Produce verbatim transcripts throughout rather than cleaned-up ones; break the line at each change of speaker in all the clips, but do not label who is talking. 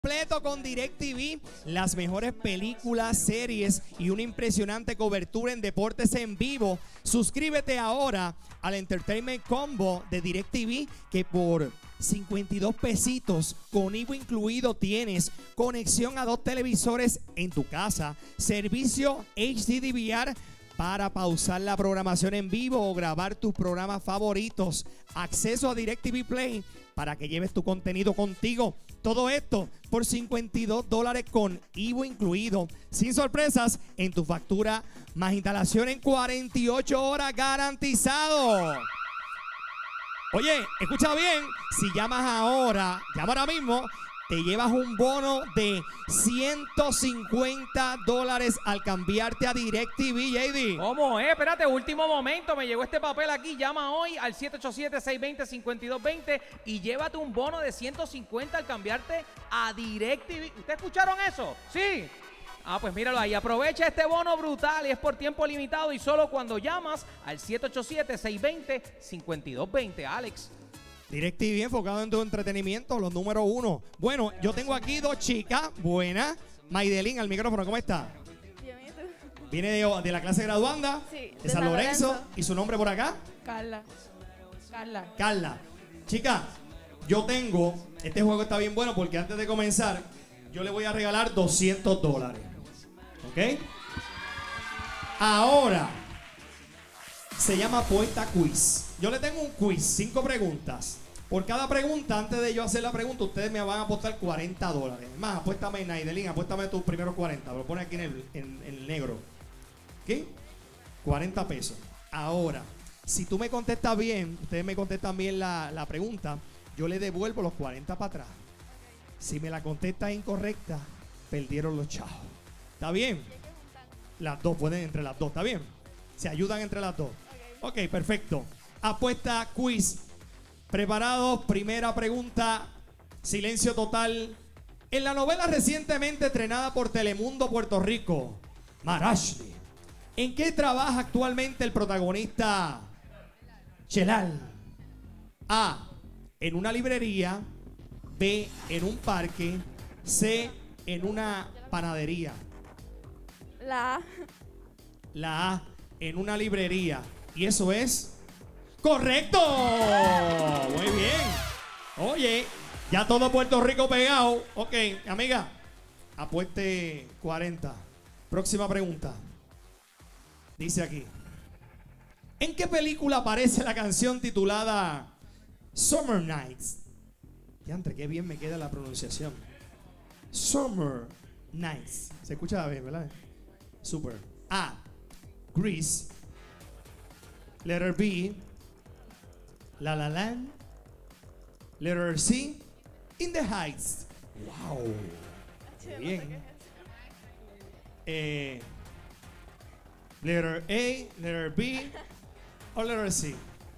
Completo con DirecTV, las mejores películas, series y una impresionante cobertura en deportes en vivo. Suscríbete ahora al Entertainment Combo de DirecTV, que por cincuenta y dos pesitos con I V A incluido tienes conexión a dos televisores en tu casa, servicio H D D V R para pausar la programación en vivo o grabar tus programas favoritos, acceso a DirecTV Play para que lleves tu contenido contigo. Todo esto por cincuenta y dos dólares con I V A incluido, sin sorpresas en tu factura, más instalación en cuarenta y ocho horas garantizado. Oye, escucha bien, si llamas ahora, llama ahora mismo, te llevas un bono de ciento cincuenta dólares al cambiarte a DirecTV, J D.
¿Cómo es? Espérate, último momento, me llegó este papel aquí. Llama hoy al siete ocho siete, seis dos cero, cinco dos dos cero y llévate un bono de ciento cincuenta al cambiarte a DirecTV. ¿Ustedes escucharon eso? ¿Sí? Ah, pues míralo ahí. Aprovecha este bono brutal y es por tiempo limitado y solo cuando llamas al siete ocho siete, seis dos cero, cinco dos dos cero, Alex.
DirecTV enfocado en tu entretenimiento, los número uno. Bueno, yo tengo aquí dos chicas buenas. Maidelín, al micrófono, ¿cómo está?
Bien, ¿y tú?
Viene de, de la clase graduanda,
Sí,
de San Lorenzo. ¿Y su nombre por acá?
Carla. Carla.
Carla. Chica, yo tengo, este juego está bien bueno porque antes de comenzar, yo le voy a regalar doscientos dólares. ¿Ok? Ahora, se llama Apuesta Quiz. Yo le tengo un quiz, cinco preguntas. Por cada pregunta, antes de yo hacer la pregunta, ustedes me van a apostar cuarenta dólares. Más, apuéstame, Naidelín, apuéstame tus primeros cuarenta. Lo pone aquí en el, en, en el negro. ¿Qué? cuarenta pesos. Ahora, si tú me contestas bien, ustedes me contestan bien la, la pregunta, yo le devuelvo los cuarenta para atrás. Si me la contestas incorrecta, perdieron los chavos. ¿Está bien? Las dos, pueden entre las dos, ¿está bien? Se ayudan entre las dos. Ok, perfecto. Apuesta quiz. Preparados, primera pregunta. Silencio total. En la novela recientemente estrenada por Telemundo Puerto Rico, Marashli, ¿en qué trabaja actualmente el protagonista Chelal? A, en una librería. B, en un parque. C, en una panadería.
La A.
La A, en una librería. Y eso es correcto. Muy bien. Oye, ya todo Puerto Rico pegado. Ok, amiga, apueste cuarenta. Próxima pregunta. Dice aquí: ¿en qué película aparece la canción titulada Summer Nights? Diantre, qué bien me queda la pronunciación. Summer Nights. Se escucha bien, ¿verdad? Super. A, Grease. Letter B, La La Land. Letter C, In the Heights. Wow. Muy bien. Eh, letter A, letter B o letter C.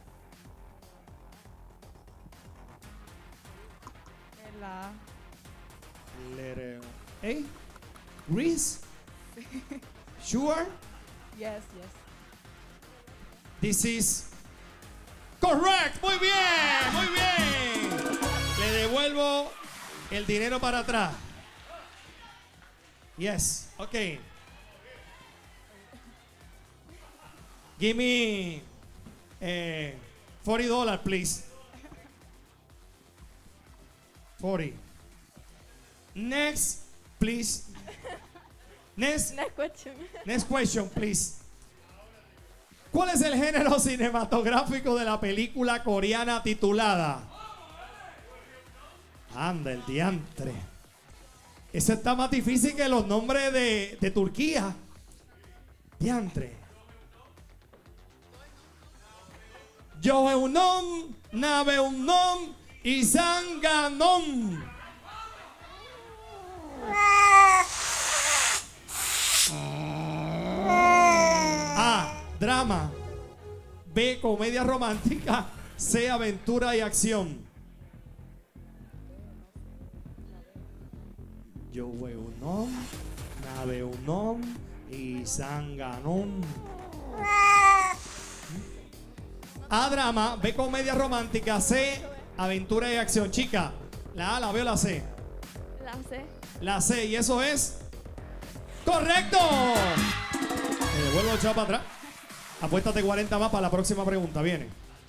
La A.
Letter A, Grease. Sure.
Yes, yes.
This is correct. Muy bien, muy bien. Le devuelvo el dinero para atrás. Yes, ok. Give me eh, forty dollars, please. forty. Next, please. Next,
Next question.
next question, please. ¿Cuál es el género cinematográfico de la película coreana titulada? Anda, el diantre. Ese está más difícil que los nombres de, de Turquía. Diantre. Yoheunom, Nabeunom y Sanganom. A, drama. B, comedia romántica. C, aventura y acción. Yoheunom, Nabeunom y Sanganom. A, drama. B, comedia romántica. C, aventura y acción. Chica, la A, la B o la C.
La La C.
La C, y eso es correcto. Me devuelvo el chavo para atrás. Apuéstate cuarenta más para la próxima pregunta. Viene.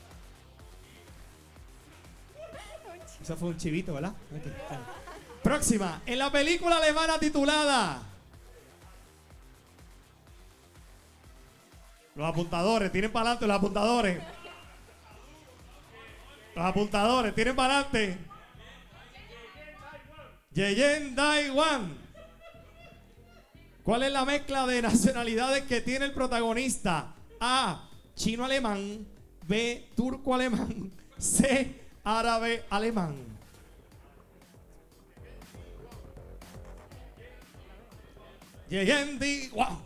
Eso fue un chivito, ¿verdad? Okay. Próxima. En la película alemana titulada Los apuntadores, tienen para adelante los apuntadores. Los apuntadores, tienen para adelante. Yeyen Daiwan. ¿Cuál es la mezcla de nacionalidades que tiene el protagonista? A, chino-alemán. B, turco-alemán. C, árabe-alemán. Yeyen Daiwan.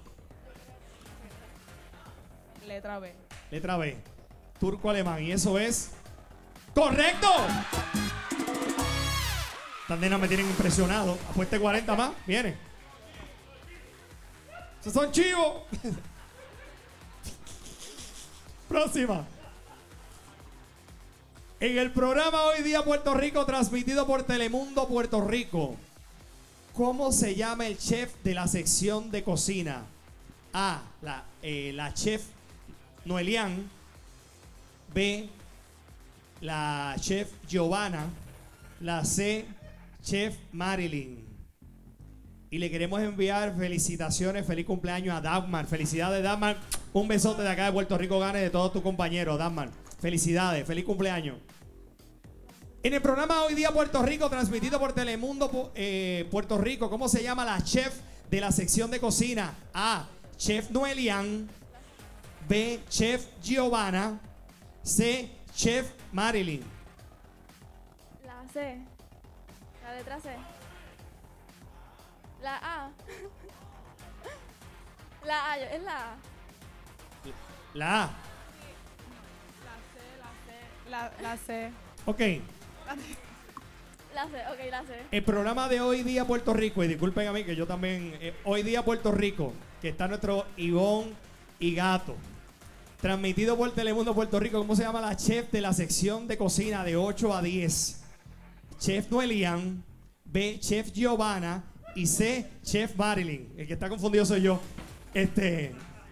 Letra B.
Letra B, turco-alemán. Y eso es correcto. Estas nenas me tienen impresionado. Apueste cuarenta más. Viene. Esos son chivos. Próxima. En el programa Hoy Día Puerto Rico, transmitido por Telemundo Puerto Rico, ¿cómo se llama el chef de la sección de cocina? A, la, eh, la chef Noelian. B, la chef Giovanna. La C, chef Marilyn. Y le queremos enviar felicitaciones, feliz cumpleaños a Dagmar. Felicidades, Dagmar. Un besote de acá de Puerto Rico Gane de todos tus compañeros, Dagmar. Felicidades, feliz cumpleaños. En el programa Hoy Día Puerto Rico, transmitido por Telemundo eh, Puerto Rico, ¿cómo se llama la chef de la sección de cocina? A, chef Noelian. B, chef Giovanna. C, chef Marilyn.
La C. La letra C. La A. La A, es la A.
La A.
La C, la C. La, la C.
Ok.
La C, ok, la C.
El programa de Hoy Día Puerto Rico, y disculpen a mí que yo también, eh, Hoy Día Puerto Rico, que está nuestro Ivonne y Gato, transmitido por Telemundo Puerto Rico. ¿Cómo se llama la chef de la sección de cocina de ocho a diez? Chef Noelian. B, chef Giovanna. Y C, chef Marilyn. El que está confundido soy yo. Este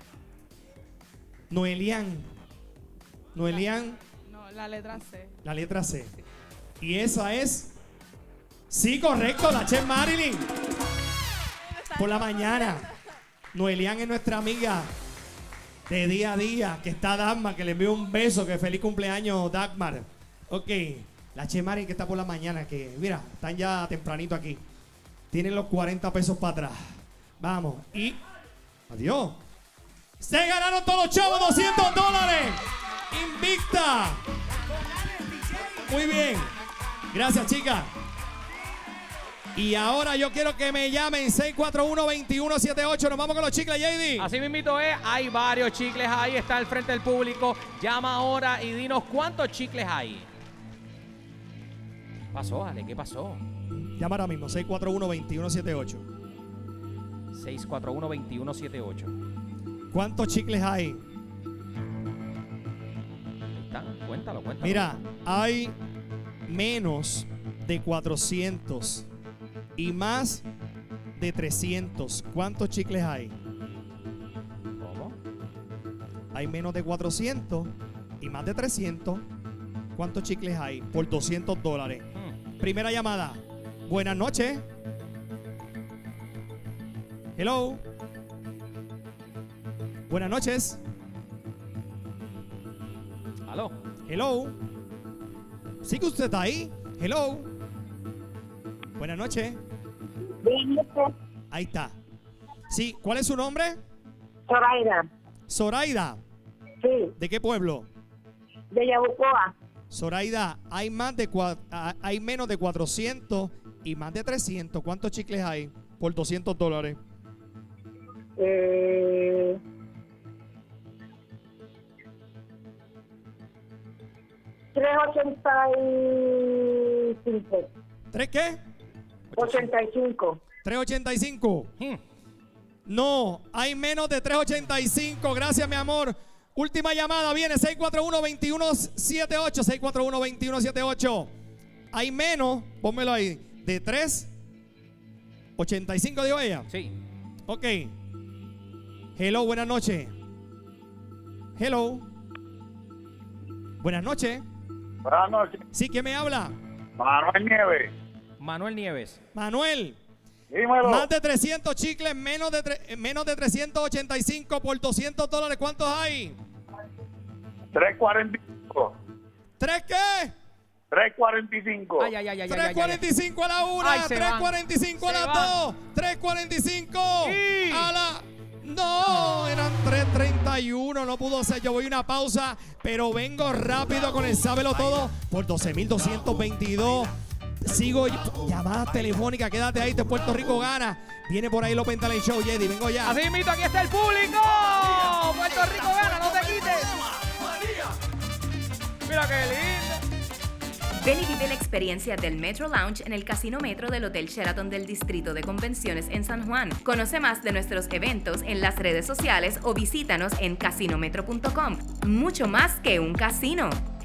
Noelian. Noelian.
No, la letra C.
La letra C. Y esa es, sí, correcto, la chef Marilyn. Por la mañana. Noelian es nuestra amiga de día a día, que está Dagmar, que le envío un beso, que feliz cumpleaños, Dagmar. Ok, la chef Marilyn que está por la mañana, que mira, están ya tempranito aquí. Tienen los cuarenta pesos para atrás. Vamos, y adiós. Se ganaron todos los chavos doscientos dólares. Invicta. Muy bien. Gracias, chicas. Y ahora yo quiero que me llamen seis cuatro uno, dos uno siete ocho. Nos vamos con los chicles, J D.
Así mismito es, hay varios chicles ahí, está al frente del público. Llama ahora y dinos cuántos chicles hay. ¿Qué pasó, Ale? ¿Qué pasó?
Llama ahora mismo, seis cuatro uno, dos uno siete ocho.
seis cuatro uno, dos uno siete ocho.
¿Cuántos chicles hay?
Ahí están, cuéntalo, cuéntalo.
Mira, hay menos de cuatrocientos y más de trescientos. ¿Cuántos chicles hay?
¿Cómo?
Hay menos de cuatrocientos y más de trescientos. ¿Cuántos chicles hay? Por doscientos dólares.
Hmm.
Primera llamada. Buenas noches. Hello. Buenas noches.
¿Aló?
Hello. ¿Sí que usted está ahí? Hello. Buenas noches. Ahí está. Sí, ¿cuál es su nombre?
Zoraida.
Zoraida.
Sí,
¿De qué pueblo?
de Yabucoa.
Zoraida, hay más de cua- ah, hay menos de cuatrocientos y más de trescientos. ¿Cuántos chicles hay por doscientos dólares?
Eh, trescientos ochenta y cinco.
¿Tres qué?
ochenta y cinco.
¿tres ochenta y cinco?
Hmm.
No, hay menos de tres ochenta y cinco. Gracias, mi amor. Última llamada viene seis cuatro uno, dos uno siete ocho. seis cuatro uno, dos uno siete ocho. Hay menos, pónmelo ahí, de tres ochenta y cinco dijo ella.
Sí.
Ok. Hello, buenas noches. Hello. Buenas noches.
Buenas noches.
Sí, ¿quién me habla?
Manuel Nieves.
Manuel Nieves.
Manuel.
Dímelo.
Más de trescientos chicles, menos de, tre- menos de trescientos ochenta y cinco por doscientos dólares. ¿Cuántos hay?
tres cuarenta y cinco.
¿Tres qué?
tres cuarenta y cinco.
Ay, ay, ay, ay, ay, ay,
tres cuarenta y cinco a la una,
Ay, se
tres
van.
cuarenta y cinco a
Se
las
van.
dos, tres cuarenta y cinco
Y-
a la... No, eran tres treinta y uno, no pudo ser. Yo voy a una pausa, pero vengo rápido con el Sábelo Todo por doce mil doscientos veintidós. Sigo llamadas telefónicas, quédate ahí, de Puerto Rico gana. Viene por ahí el Open Talent Show, Jedi, vengo ya.
Así invito, aquí está el público. Puerto Rico gana, no te quites. Mira qué lindo.
Ven y vive la experiencia del Metro Lounge en el Casino Metro del Hotel Sheraton del Distrito de Convenciones en San Juan. Conoce más de nuestros eventos en las redes sociales o visítanos en casino metro punto com. Mucho más que un casino.